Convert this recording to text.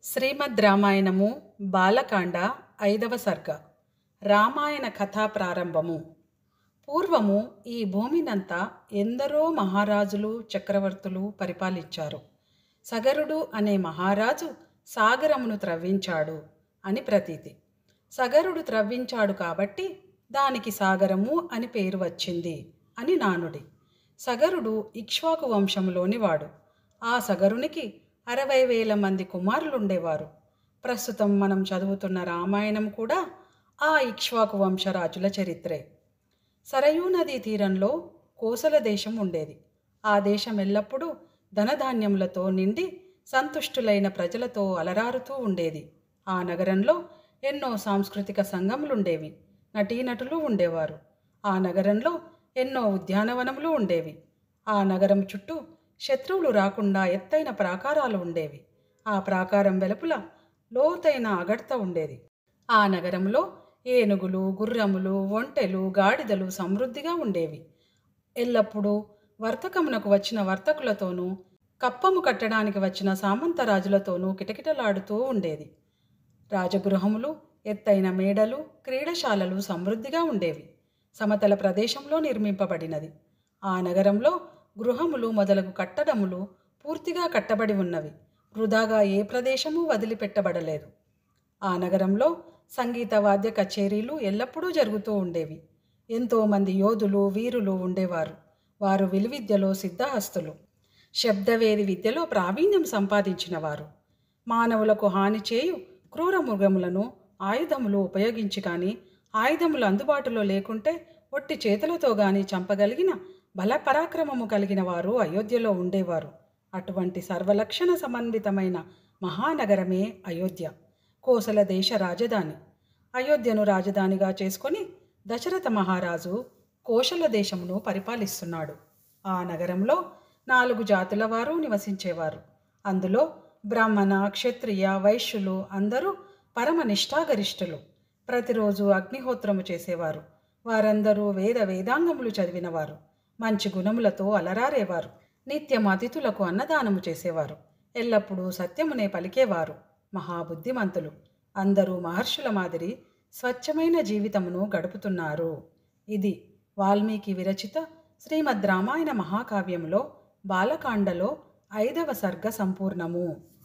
శ్రీమద్ రామాయణము బాలకాండ 5వ సర్గ. రామాయణ కథా ప్రారంభము. పూర్వము ఈ భూమినంతా ఎందరో మహారాజులు చక్రవర్తులు పరిపాలించారు. సగరుడు అనే మహారాజు సాగరమును త్రవ్వించాడు అని ప్రతీతి. సగరుడు త్రవ్వించాడు కాబట్టి దానికి సాగరము అని పేరు వచ్చింది అని నానుడి. సగరుడు ఇక్ష్వాకు వంశములోని వాడు. ఆ సగరునికి 60,000 మంది కుమారులుండేవారు. ప్రస్తుతం మనం చదువుతున్న రామాయణం కూడా ఆ ఇక్ష్వాకు వంశరాజుల చరిత్రే. సరయూ నదీ తీరంలో కోసల దేశం ఉండేది. ఆ దేశం ఎల్లప్పుడూ ధనధాన్యములతో నిండి సంతుష్టులైన ప్రజలతో అలరారుతూ ఉండేది. ఆ నగరంలో ఎన్నో సాంస్కృతిక సంఘములుండేవి. నటీనటులు ఉండేవారు. ఆ నగరంలో ఎన్నో ఉద్యానవనములు ఉండేవి. ఆ నగరం చుట్టూ శత్రువులు రాకుండా ఎత్తైన ప్రాకారాలు ఉండేవి. ఆ ప్రాకారం వెలుపల లోతైన అగడ్త ఉండేది. ఆ నగరంలో ఏనుగులు, గుర్రములు, ఒంటెలు, గాడిదలు సమృద్ధిగా ఉండేవి. ఎల్లప్పుడూ వర్తకమునకు వచ్చిన వర్తకులతోనూ కప్పము కట్టడానికి వచ్చిన సామంతరాజులతోనూ కిటకిటలాడుతూ ఉండేది. రాజగృహములు, ఎత్తైన మేడలు, క్రీడశాలలు సమృద్ధిగా ఉండేవి. సమతల ప్రదేశంలో నిర్మింపబడినది. ఆ నగరంలో గృహములు మొదలగు కట్టడములు పూర్తిగా కట్టబడి ఉన్నవి. వృధాగా ఏ ప్రదేశమూ వదిలిపెట్టబడలేదు. ఆ నగరంలో సంగీత వాద్య కచేరీలు ఎల్లప్పుడూ జరుగుతూ ఉండేవి. ఎంతోమంది యోధులు, వీరులు ఉండేవారు. వారు విలువిద్యలో సిద్ధహస్తులు, శబ్దవేది విద్యలో ప్రావీణ్యం సంపాదించిన వారు. మానవులకు హాని చేయు క్రూర మృగములను ఆయుధములు ఉపయోగించి కానీ, ఆయుధములు అందుబాటులో లేకుంటే ఒట్టి చేతులతో గాని చంపగలిగిన బలపరాక్రమము కలిగిన వారు అయోధ్యలో ఉండేవారు. అటువంటి సర్వలక్షణ సమన్వితమైన మహానగరమే అయోధ్య, కోసల దేశ రాజధాని. అయోధ్యను రాజధానిగా చేసుకొని దశరథ మహారాజు కోశల దేశమును పరిపాలిస్తున్నాడు. ఆ నగరంలో 4 జాతుల వారు నివసించేవారు. అందులో బ్రాహ్మణ, క్షత్రియ, వైశ్యులు అందరూ పరమ నిష్ఠాగరిష్ఠులు. ప్రతిరోజు అగ్నిహోత్రము చేసేవారు. వారందరూ వేదాంగములు చదివినవారు. మంచి గుణములతో అలరారేవారు. నిత్యం అతిథులకు అన్నదానము చేసేవారు. ఎల్లప్పుడూ సత్యమునే పలికేవారు. మహాబుద్ధిమంతులు. అందరూ మహర్షుల మాదిరి స్వచ్ఛమైన జీవితమును గడుపుతున్నారు. ఇది వాల్మీకి విరచిత శ్రీమద్ రామాయణ మహాకావ్యంలో బాలకాండలో 5వ సర్గ సంపూర్ణము.